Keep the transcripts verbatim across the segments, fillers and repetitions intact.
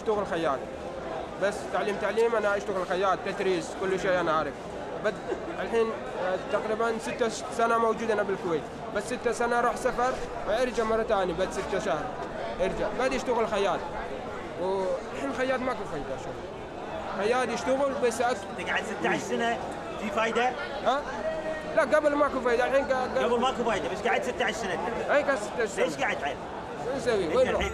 اشتغل خياط، بس تعليم تعليم أنا أشتغل خياط تتريس كل شيء أنا أعرف. بد الحين تقريبا ستة سنة موجود أنا بالكويت، بس ستة سنة أروح سفر وأرجع مرة ثانية بعد ستة شهر أرجع بدي أشتغل خياط، والحين خياط ماكو فايدة شغل خياط يشتغل بس أك... تقعد ستة عشر سنة في فايدة؟ ها؟ لا قبل ماكو فايدة الحين قبل, قبل ماكو فايدة بس قاعد ستة عشر سنة. أي قاعد ستة عشر سنة. ليش قاعد تعال؟ شو نسوي؟ وين نروح؟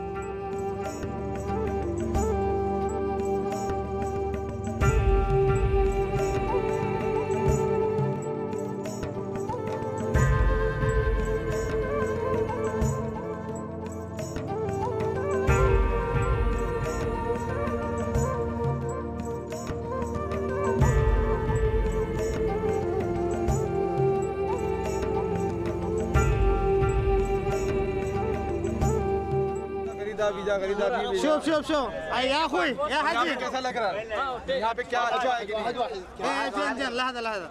شوف شوف شوف يا اخوي يا حجي यहाँ पे क्या अच्छा है واحد واحد زين زين لحظه لحظه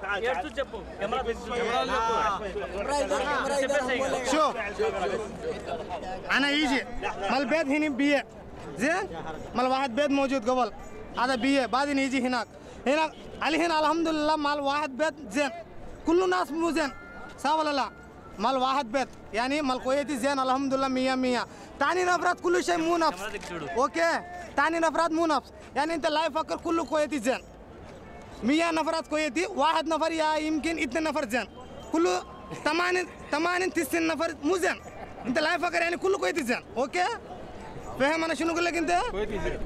شوف انا يجي مال بيت هنا بيه زين مال واحد بيت موجود قبل هذا بيه بعدين يجي هناك هنا علي هنا الحمد لله مال واحد بيت زين كل الناس مو زين صح ولا لا؟ مال واحد بيت يعني مال كويتي زين الحمد لله مية مية. تاني نفرات كل شيء مو نفس اوكي تاني نفرات مو نفس يعني انت لا يفكر كله كويتي زين مية نفرات كويتي واحد نفر يا يمكن اثنين نفر زين كله ثمانين ثمانين تسعين نفر مو زين انت لا يفكر يعني كله كويتي زين اوكي فاهم انا شنو اقول لك انت؟ كويتي زين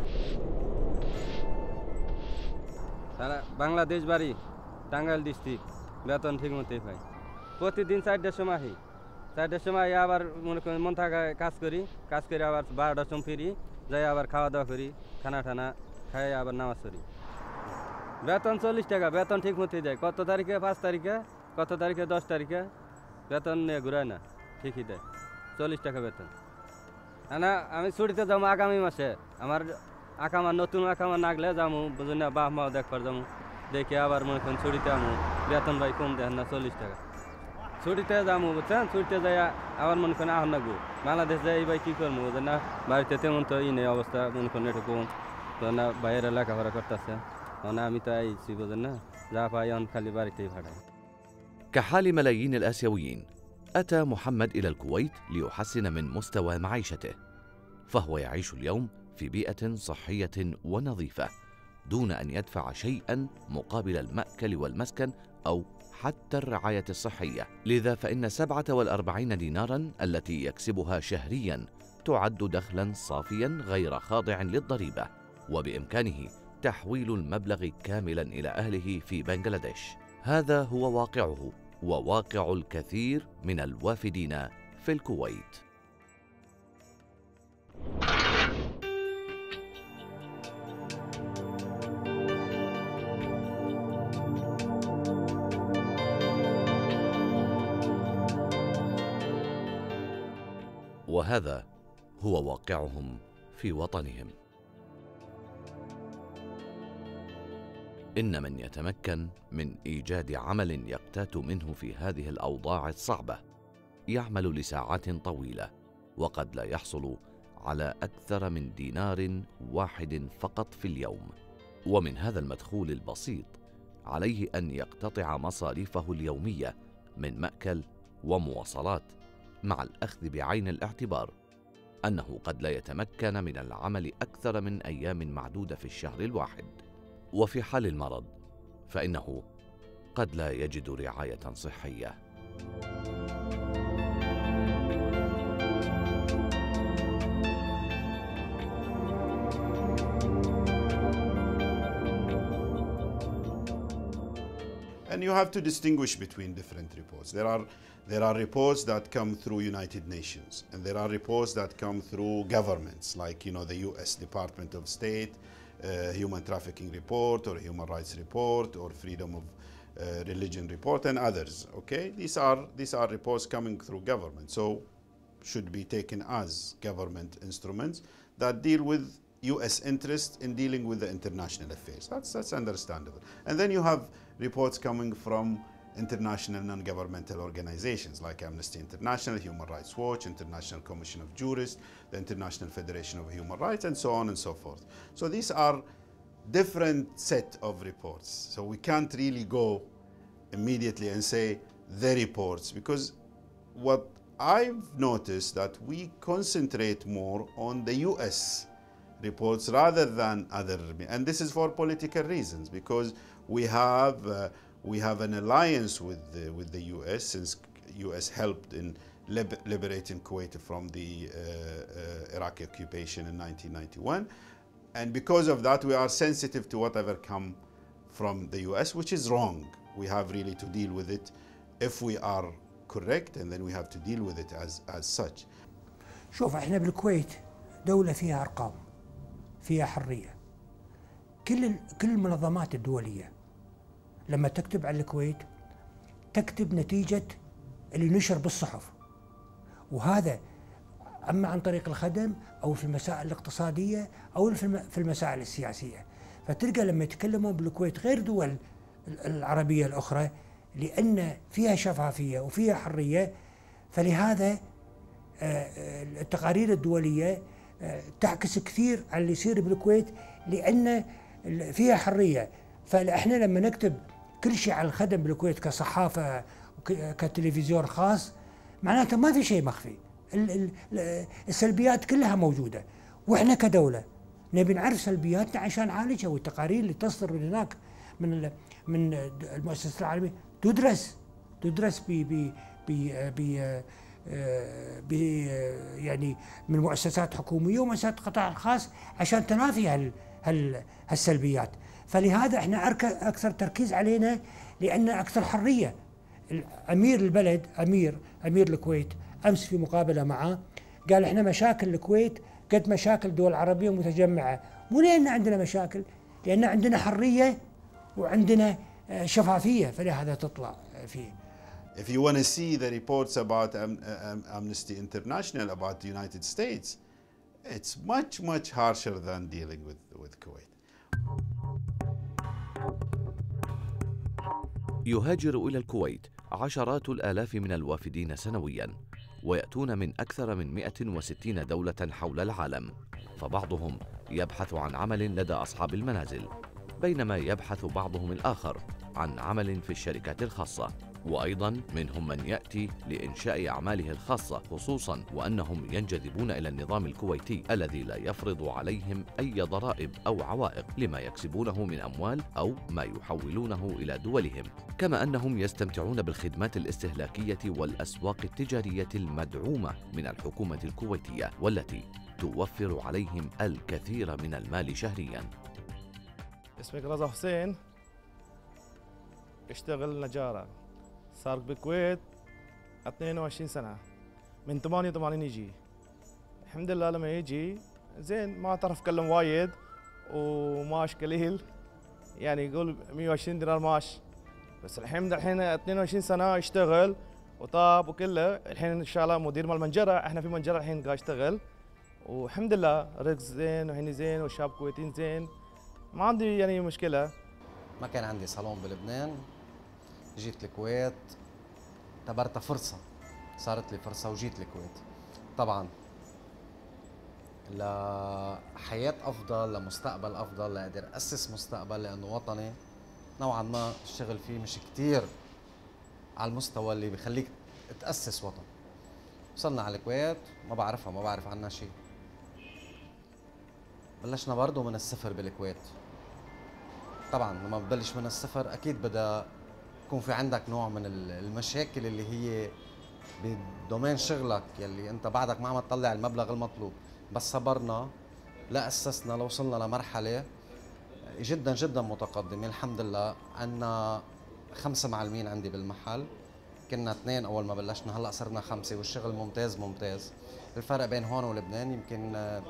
انا বাংলাদেশ বাড়ি টাঙ্গাইল ডিস্ট্রিক্ট বেতন ঠিক মতোই পাই প্রতিদিন চারটার সময় আসি চারটার সময় আবার মনে করি মন থাকা কাজ করি কাজ করে আবার বারোটার সময় ফিরি যাই আবার খাওয়া দাওয়া করি খানা টানা খাই আবার নামাজ পড়ি বেতন চল্লিশ টাকা বেতন ঠিক মতোই যায় কত তারিখে পাঁচ তারিখে কত তারিখে দশ তারিখে বেতন নিয়ে ঘুরায় না ঠিকই দেয় চল্লিশ টাকা বেতন না আমি ছুটিতে যাবো আগামী মাসে আমার আকামা নতুন আকামা নাগলে যাবো বুঝুন না বাপ মাও দেখবার যাবো দেখে আবার মনে করেন ছুটিতে আমু বেতন ভাই কম দেন না চল্লিশ টাকা ছুটিতে যাবো বুঝছেন ছুটিতে যাই আবার মনে করেন আহ না গো বাংলাদেশ যাই ভাই কী করবো বুঝেন না বাড়িতে তেমন তো ই নেই অবস্থা মনে করেন একটু কম তো না বাইরে লেখাপড়া করতেছে না আমি তো আইছি বুঝেন না যা পাই অন খালি বাড়িতেই ভাড়াই كحال ملايين الآسيويين أتى محمد إلى الكويت ليحسن من مستوى معيشته فهو يعيش اليوم في بيئة صحية ونظيفة دون أن يدفع شيئا مقابل المأكل والمسكن أو حتى الرعاية الصحية لذا فإن سبعة والأربعين دينارا التي يكسبها شهريا تعد دخلا صافيا غير خاضع للضريبة وبإمكانه تحويل المبلغ كاملا إلى أهله في بنغلاديش هذا هو واقعه وواقع الكثير من الوافدين في الكويت وهذا هو واقعهم في وطنهم إن من يتمكن من إيجاد عمل يقتات منه في هذه الأوضاع الصعبة يعمل لساعات طويلة وقد لا يحصل على أكثر من دينار واحد فقط في اليوم ومن هذا المدخول البسيط عليه أن يقتطع مصاريفه اليومية من مأكل ومواصلات مع الأخذ بعين الاعتبار أنه قد لا يتمكن من العمل أكثر من أيام معدودة في الشهر الواحد وفي حال المرض فإنه قد لا يجد رعاية صحية And you have to distinguish between different reports. There are, there are reports that come through United Nations, and there are reports that come through governments, like you know the U S Department of State, uh, Human Trafficking Report, or Human Rights Report, or Freedom of uh, Religion Report, and others. Okay, these are these are reports coming through government, so should be taken as government instruments that deal with U S interest in dealing with the international affairs. That's, that's understandable. And then you have reports coming from international non-governmental organizations like Amnesty International, Human Rights Watch, International Commission of Jurists, the International Federation of Human Rights, and so on and so forth. So these are different set of reports. So we can't really go immediately and say the reports, because what I've noticed that we concentrate more on the U S reports rather than other, and this is for political reasons, because we have uh, we have an alliance with the, with the U S, since U S helped in lib liberating Kuwait from the uh, uh, Iraqi occupation in nineteen ninety-one, and because of that we are sensitive to whatever come from the U S, which is wrong. We have really to deal with it if we are correct, and then we have to deal with it as as such. شوف احنا بالكويت دولة فيها ارقام، فيها حرية. كل كل المنظمات الدولية لما تكتب على الكويت تكتب نتيجة اللي نشر بالصحف، وهذا اما عن طريق الخدم او في المسائل الاقتصادية او في المسائل السياسية. فتلقى لما يتكلمون بالكويت غير دول العربية الأخرى، لأن فيها شفافية وفيها حرية، فلهذا التقارير الدولية تعكس كثير على اللي يصير بالكويت، لأن فيها حرية. فإحنا لما نكتب كل شيء على الخدم بالكويت كصحافة كتلفزيون خاص، معناته ما في شيء مخفي، السلبيات كلها موجودة، وإحنا كدولة نبي نعرف سلبياتنا عشان نعالجها، والتقارير اللي تصدر من هناك من من المؤسسات العالمية تدرس تدرس ب ب ب ب يعني من مؤسسات حكومية ومؤسسات القطاع الخاص عشان تنافي هال هال هالسلبيات. فلهذا احنا اكثر تركيز علينا لان اكثر حرية. امير البلد امير امير الكويت امس في مقابلة معه قال احنا مشاكل الكويت قد مشاكل دول عربية متجمعة، مو لان عندنا مشاكل، لان عندنا حرية وعندنا شفافية، فلهذا تطلع فيه. If you want to see the reports about um, um, Amnesty International about the United States, it's much much harsher than dealing with with Kuwait. يهاجر إلى الكويت عشرات الآلاف من الوافدين سنوياً، ويأتون من أكثر من مئة وستين دولة حول العالم، فبعضهم يبحث عن عمل لدى أصحاب المنازل، بينما يبحث بعضهم الآخر عن عمل في الشركات الخاصة، وأيضاً منهم من يأتي لإنشاء أعماله الخاصة، خصوصاً وأنهم ينجذبون إلى النظام الكويتي الذي لا يفرض عليهم أي ضرائب أو عوائق لما يكسبونه من أموال أو ما يحولونه إلى دولهم، كما أنهم يستمتعون بالخدمات الاستهلاكية والأسواق التجارية المدعومة من الحكومة الكويتية، والتي توفر عليهم الكثير من المال شهرياً. اسمك رضا حسين، اشتغل نجارة، صار بالكويت اثنين وعشرين سنة، من ثمانية وثمانين يجي. الحمد لله لما يجي زين، ما تعرف اتكلم وايد وماش قليل، يعني يقول مئة وعشرين دينار ماش، بس الحين الحين اثنين وعشرين سنة يشتغل وطاب وكله. الحين ان شاء الله مدير مال منجرة، احنا في منجرة الحين قاعد يشتغل، والحمد لله رزق زين وهني زين والشباب كويتيين زين، ما عندي يعني مشكلة. ما كان عندي صالون بلبنان، جيت الكويت اعتبرتها فرصة، صارت لي فرصة وجيت الكويت. طبعا لحياة أفضل، لمستقبل أفضل، لأقدر أسس مستقبل، لأنه وطني نوعا ما الشغل فيه مش كتير على المستوى اللي بيخليك تأسس وطن. وصلنا على الكويت ما بعرفها، ما بعرف عنها شيء. بلشنا برضه من الصفر بالكويت. طبعا لما بتبلش من الصفر اكيد بدأ يكون في عندك نوع من المشاكل اللي هي بدومين شغلك، يلي انت بعدك ما عم تطلع المبلغ المطلوب، بس صبرنا لأسسنا لوصلنا لمرحلة جدا جدا متقدمة. الحمد لله عندنا خمسة معلمين عندي بالمحل، كنا اثنين اول ما بلشنا، هلا صرنا خمسة، والشغل ممتاز ممتاز. الفرق بين هون ولبنان يمكن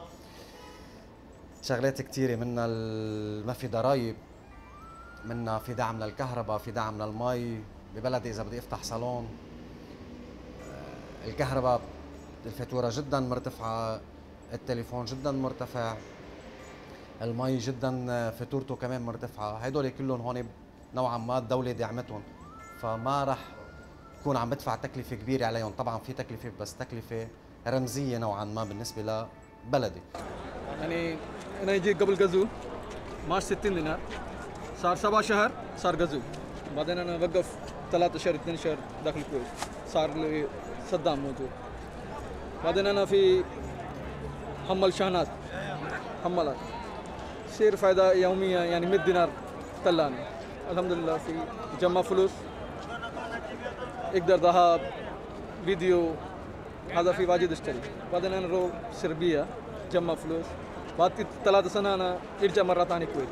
شغلات كثيرة، منها ما في ضرايب، منها في دعم للكهرباء، في دعم للمي. ببلدي إذا بدي أفتح صالون الكهرباء الفاتورة جدا مرتفعة، التليفون جدا مرتفع، المي جدا فاتورته كمان مرتفعة. هدول كلهم هون نوعا ما الدولة دعمتهم، فما راح كون عم بدفع تكلفة كبيرة عليهم. طبعا في تكلفة بس تكلفة رمزية نوعا ما بالنسبة لبلدي. يعني أنا جيت قبل غزو معاش ستين دينار، صار سبع شهر صار غزو، بعدين أنا وقف ثلاثة شهر اثنين شهر داخل الكويت، صار لي صدام موجود. بعدين أنا في حمل شحنات حملات، يصير فائدة يومية يعني مئة دينار طلعني. الحمد لله في جمع فلوس، اقدر ذهب فيديو هذا في واجد اشتري. بعدين انا رو سربيا جمع فلوس، بعد ثلاث سنة انا ارجع مرة ثانية الكويت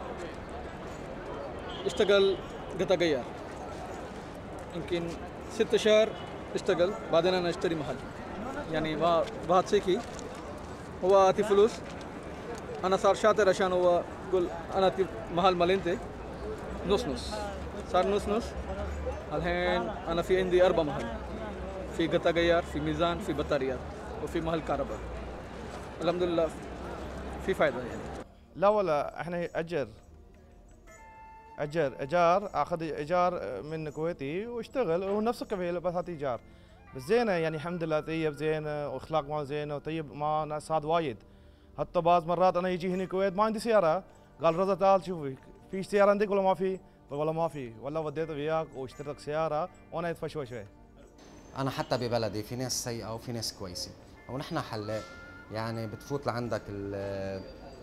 اشتغل قطع غيار، يمكن ست شهر اشتغل. بعدين انا اشتري محل، يعني واحد سيكي هو اعطي فلوس، انا صار شاطر عشان هو يقول انا اعطي محل مالينتي نص نص، صار نص نص. الحين انا في عندي اربع محل، في قطع غيار، في ميزان، في بطاريات، وفي محل كهرباء. الحمد لله في فائده يعني. لا ولا احنا اجر اجر ايجار، اخذ ايجار من كويتي واشتغل ونفس الكفيل بس اعطي ايجار. بس زينه يعني الحمد لله، طيب زينه واخلاق ماله زينه وطيب مع ناس هذا وايد. حتى بعض مرات انا يجي هنا الكويت ما عندي سياره، قال رضا تعال شوفي في سياره عندك ولا ما في؟ والله ما في، والله وديته وياك واشتريت سياره وانا ادفع شوي شوي. انا حتى ببلدي في ناس سيئه وفي ناس كويسه، ونحن حلاق يعني بتفوت لعندك ال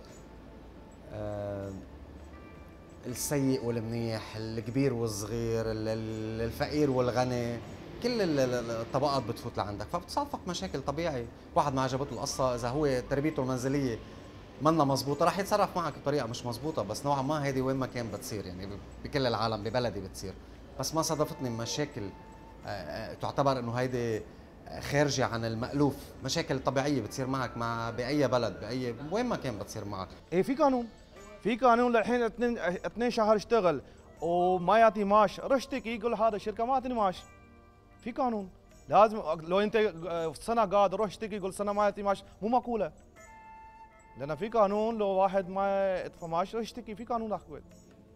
السيء والمنيح، الكبير والصغير، الفقير والغني، كل الطبقات بتفوت لعندك، فبتصادفك مشاكل طبيعي. واحد ما عجبته القصه، اذا هو تربيته المنزليه منا مزبوطه راح يتصرف معك بطريقه مش مزبوطه، بس نوعا ما هيدي وين ما كان بتصير، يعني بكل العالم ببلدي بتصير. بس ما صادفتني مشاكل تعتبر انه هيدي خارجه عن المألوف، مشاكل طبيعيه بتصير معك مع باي بلد باي وين ما كان بتصير معك. ايه في قانون، في قانون للحين اثنين اثنين شهر اشتغل وما يعطي معاش، روح اشتكي يقول هذا الشركه ما تعطيني معاش. في قانون لازم، لو انت سنه قاعد روح اشتكي يقول سنه ما يعطي معاش، مو معقوله. لأن في قانون لو واحد ما يدفع معاش روح اشتكي، في قانون الكويت.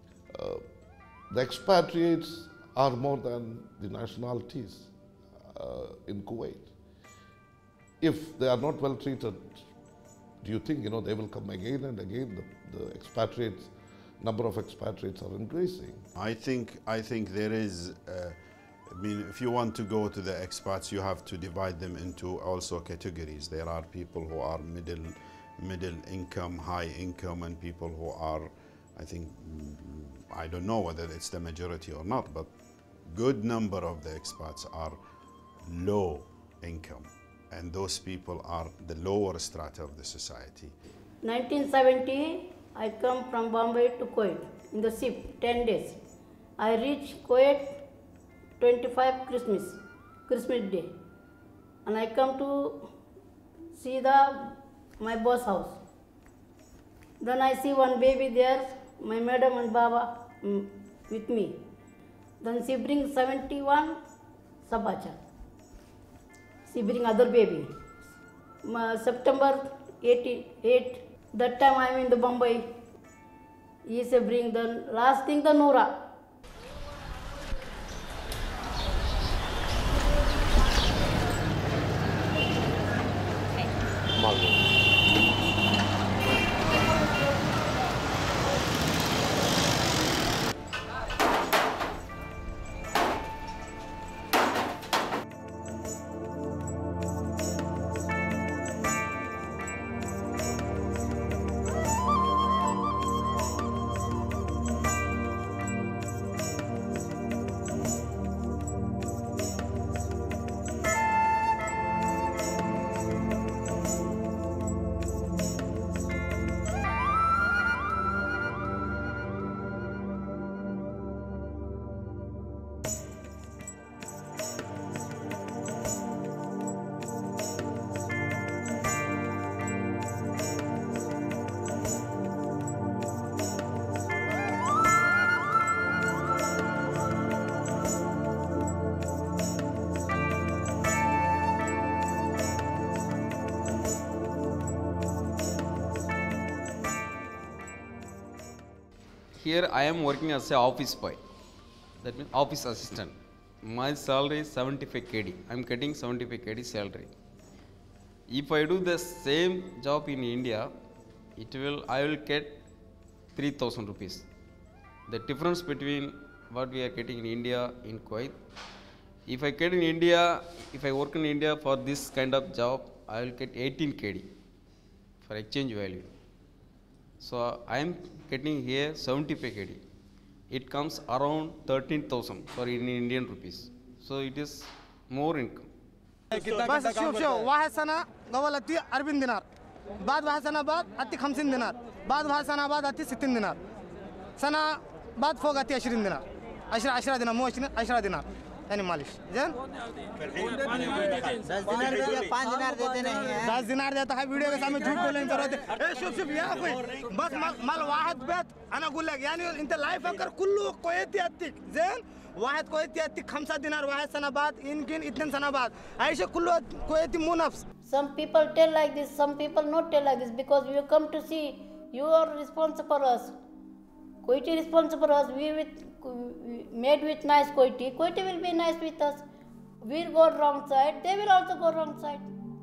The expatriates are more than the nationalities uh, in Kuwait. If they are not well treated, do you think you know they will come again and again? The, the expatriates, number of expatriates are increasing. I think I think there is. Uh, I mean, if you want to go to the expats, you have to divide them into also categories. There are people who are middle, middle income, high income, and people who are, I think, I don't know whether it's the majority or not, but good number of the expats are low income, and those people are the lower strata of the society. nineteen seventy, I come from Bombay to Kuwait in the ship, ten days. I reach Kuwait twenty-five Christmas, Christmas Day, and I come to see the my boss house. Then I see one baby there, my madam and Baba mm, with me. Then she brings seventy-one sabacha. She bring other baby. My September eighty-eight, that time I am in the Bombay. He say bring the last thing the Noora. Here I am working as an office boy. that means office assistant. My salary is seventy-five K D. I'm getting seventy-five K D salary. If I do the same job in India, it will I will get three thousand rupees. The difference between what we are getting in India in Kuwait. If I get in India, if I work in India for this kind of job, I will get eighteen K D for exchange value. So I am getting here seventy-five K D. It comes around thirteen thousand for in Indian rupees. So it is more income. بس شوف شوف واحد سنة قبل أتي أربعين دينار بعد واحد سنة بعد أتي خمسين دينار بعد واحد سنة بعد أتي ستين دينار سنة بعد فوق أتي عشرين دينار عشرة عشرة دينار مو عشرين عشرة دينار يعني معلش زين दस दिनार देते पाँच दिनार देते नहीं हैं दस दिनार देता है वीडियो के सामने झूठ बोलने की जरूरत है ए شوف شوف يا أخي بس مال واحد بيت أنا أقول لك يعني أنت لايف فكر كله كويتي أتيك زين واحد كويتي أتيك خمسة دينار واحد سنة بعد يمكن اثنين سنة بعد عايشة كله كويتي مو نفس. Some people tell like this, some people not tell like this because we come to see you are responsible for us. Kuwaiti responsible for us. We with made with nice Kuwaiti. Kuwaiti will be nice with us. We'll go wrong side. They will also go wrong side.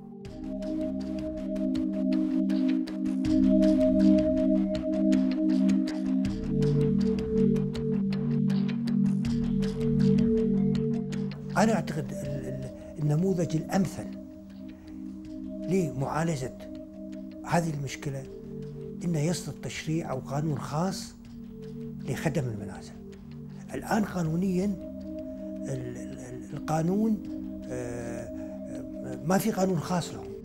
أنا أعتقد النموذج الأمثل لمعالجة هذه المشكلة إنه يصدر تشريع أو قانون خاص لخدم المنازل. الآن قانونيا القانون ما في قانون خاص لهم.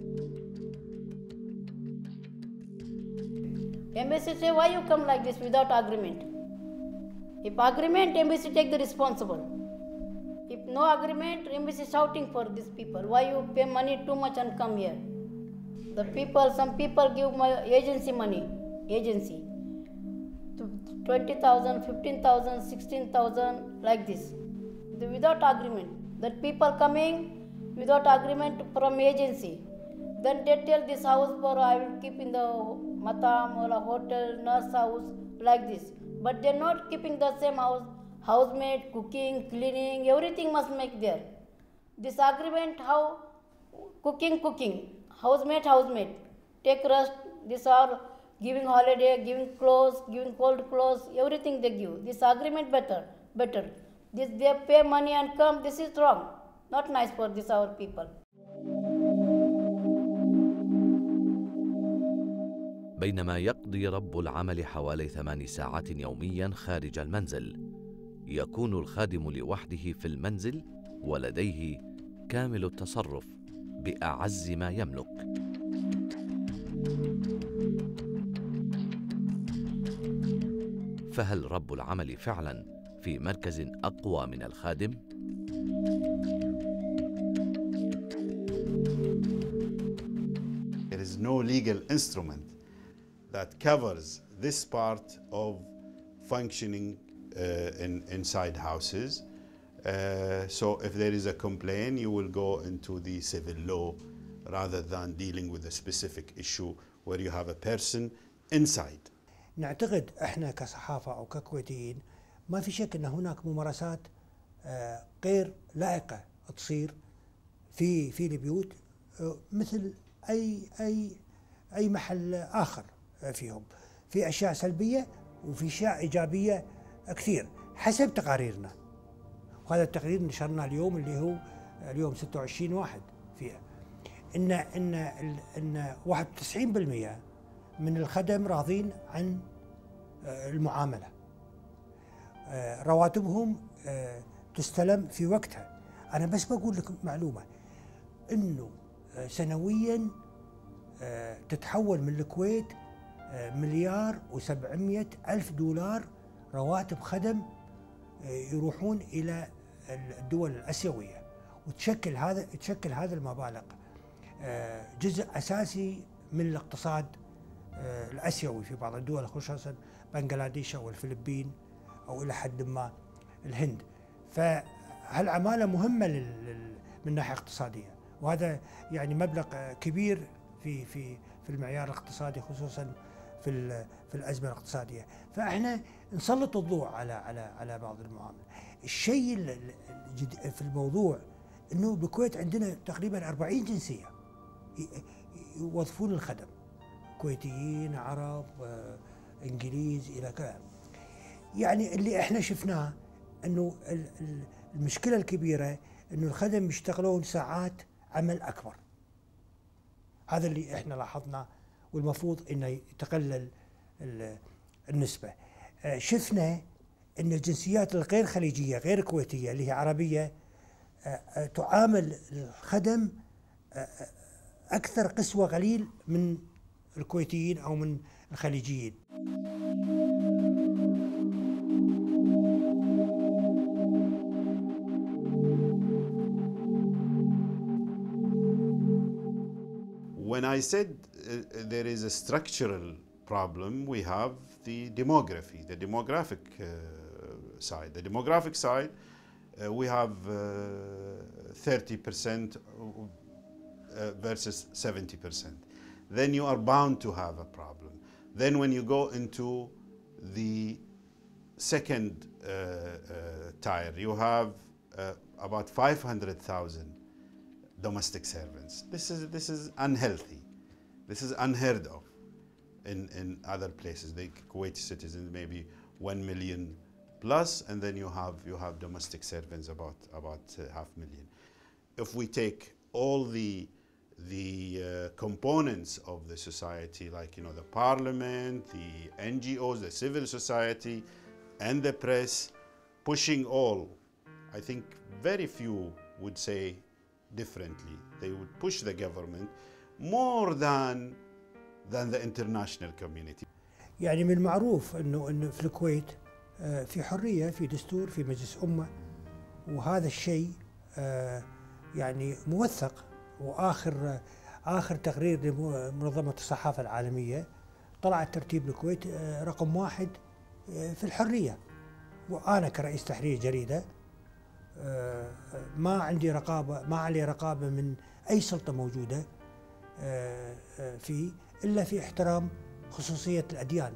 Embassy say why you come like this without agreement? If agreement, embassy take the responsible. If no agreement, embassy shouting for these people. Why you pay money too much and come here? The people, some people give my agency money, agency. twenty thousand, fifteen thousand, sixteen thousand, like this. Without agreement. That people coming without agreement from agency. Then they tell this house for I will keep in the matam or a hotel, nurse house, like this. But they're not keeping the same house. Housemaid, cooking, cleaning, everything must make there. This agreement, how cooking, cooking, housemaid, housemaid, take rest, this are giving holiday, giving clothes, giving cold clothes, everything they give. This agreement better, better. This they pay money and come, this is wrong. Not nice for this our people. بينما يقضي رب العمل حوالي ثمان ساعات يوميا خارج المنزل، يكون الخادم لوحده في المنزل ولديه كامل التصرف بأعز ما يملك. فهل رب العمل فعلا في مركز أقوى من الخادم؟ There is no legal instrument that covers this part of functioning uh, in, inside houses. Uh, so if there is a complaint, you will go into the civil law rather than dealing with a specific issue where you have a person inside. نعتقد احنا كصحافة او ككويتيين ما في شك ان هناك ممارسات غير لائقة تصير في في البيوت مثل اي اي اي محل اخر فيهم. في اشياء سلبية وفي اشياء ايجابية كثير حسب تقاريرنا. وهذا التقرير نشرناه اليوم اللي هو اليوم ستة وعشرين واحد فيها. ان ان ان واحد وتسعين بالمئة من الخدم راضين عن المعاملة. رواتبهم تستلم في وقتها. أنا بس بقول لكم معلومة إنه سنويا تتحول من الكويت مليار وسبعمية ألف دولار رواتب خدم يروحون إلى الدول الآسيوية، وتشكل هذا تشكل هذا المبالغ جزء أساسي من الاقتصاد الآسيوي في بعض الدول خصوصا بنغلاديش أو الفلبين أو إلى حد ما الهند. فهالعمالة مهمة من الناحية الاقتصادية، وهذا يعني مبلغ كبير في في في المعيار الاقتصادي خصوصا في في الازمه الاقتصاديه، فاحنا نسلط الضوء على على على بعض المعامل. الشيء في الموضوع انه بالكويت عندنا تقريبا أربعين جنسيه يوظفون الخدم، كويتيين، عرب، انجليز، الى كذا. يعني اللي احنا شفناه انه المشكله الكبيره انه الخدم يشتغلون ساعات عمل اكبر. هذا اللي احنا لاحظناه، والمفروض انه يتقلل النسبه. شفنا ان الجنسيات الغير خليجيه غير كويتيه اللي هي عربيه تعامل الخدم اكثر قسوه قليل من الكويتيين او من الخليجيين. When I said uh, there is a structural problem, we have the demography, the demographic uh, side. The demographic side, uh, we have uh, thirty percent uh, versus seventy percent. Then you are bound to have a problem. Then when you go into the second uh, uh, tier, you have uh, about five hundred thousand domestic servants. This is this is unhealthy. This is unheard of in in other places. The Kuwaiti citizens maybe one million plus, and then you have you have domestic servants about about uh, half million. If we take all the the uh, components of the society, like you know the parliament, the N G Os, the civil society, and the press, pushing all, I think very few would say differently. They would push the government more than than the international community. يعني من المعروف انه انه في الكويت في حريه، في دستور، في مجلس امه، وهذا الشيء يعني موثق. واخر اخر تقرير لمنظمه الصحافه العالميه طلع ترتيب الكويت رقم واحد في الحريه. وانا كرئيس تحرير جريده ما عندي رقابه، ما علي رقابه من اي سلطه موجوده فيه الا في احترام خصوصيه الاديان،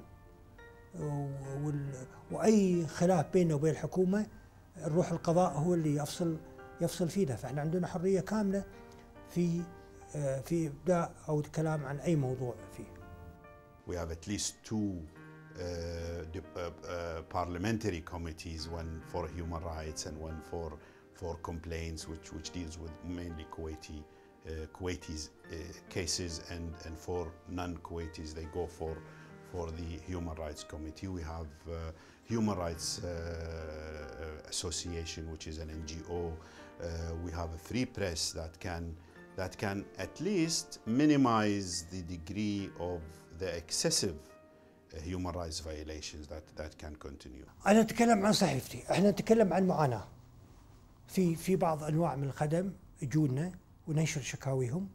واي خلاف بيننا وبين الحكومه نروح القضاء هو اللي يفصل يفصل فينا. فاحنا عندنا حريه كامله في في ابداء او الكلام عن اي موضوع فيه. We have at least two uh, uh, uh, parliamentary committees, one for human rights and one for for complaints, which which deals with mainly Kuwaiti uh, Kuwaitis uh, cases, and and for non-Kuwaitis they go for for the Human Rights Committee. We have uh, Human Rights uh, Association, which is an N G O. Uh, we have a free press that can that can at least minimize the degree of the excessive uh, human rights violations that that can continue. أنا أتكلم عن صحيفتي، إحنا نتكلم عن معاناة. في في بعض أنواع من الخدم يجونا وننشر شكاويهم،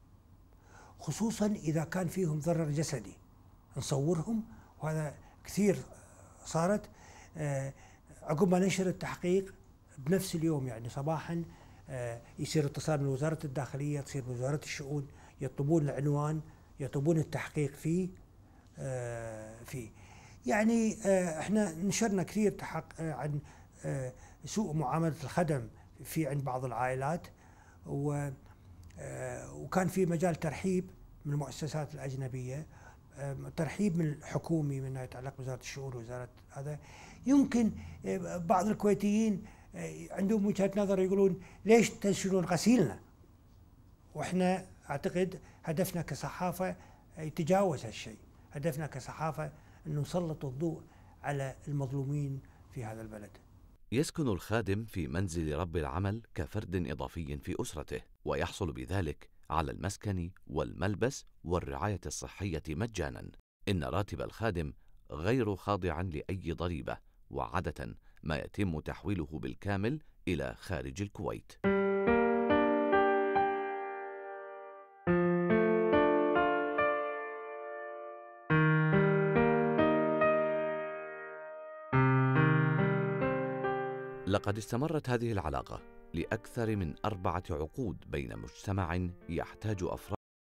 خصوصا إذا كان فيهم ضرر جسدي نصورهم، وهذا كثير صارت. آه عقب ما ننشر التحقيق بنفس اليوم، يعني صباحا آه يصير اتصال من وزارة الداخلية، تصير من وزارة الشؤون، يطلبون العنوان، يطلبون التحقيق فيه آه فيه. يعني آه احنا نشرنا كثير تحق آه عن آه سوء معاملة الخدم في عند بعض العائلات، و آه وكان في مجال ترحيب من المؤسسات الأجنبية، آه ترحيب من الحكومي من يتعلق بوزارة الشؤون ووزارة هذا. يمكن آه بعض الكويتيين آه عندهم وجهة نظر يقولون ليش تنشرون غسيلنا؟ واحنا اعتقد هدفنا كصحافة يتجاوز هالشيء، هدفنا كصحافة أن نسلط الضوء على المظلومين في هذا البلد. يسكن الخادم في منزل رب العمل كفرد إضافي في أسرته، ويحصل بذلك على المسكن والملبس والرعاية الصحية مجانا. إن راتب الخادم غير خاضع لأي ضريبة، وعادة ما يتم تحويله بالكامل إلى خارج الكويت. لقد استمرت هذه العلاقة لأكثر من أربعة عقود بين مجتمع يحتاج أفراد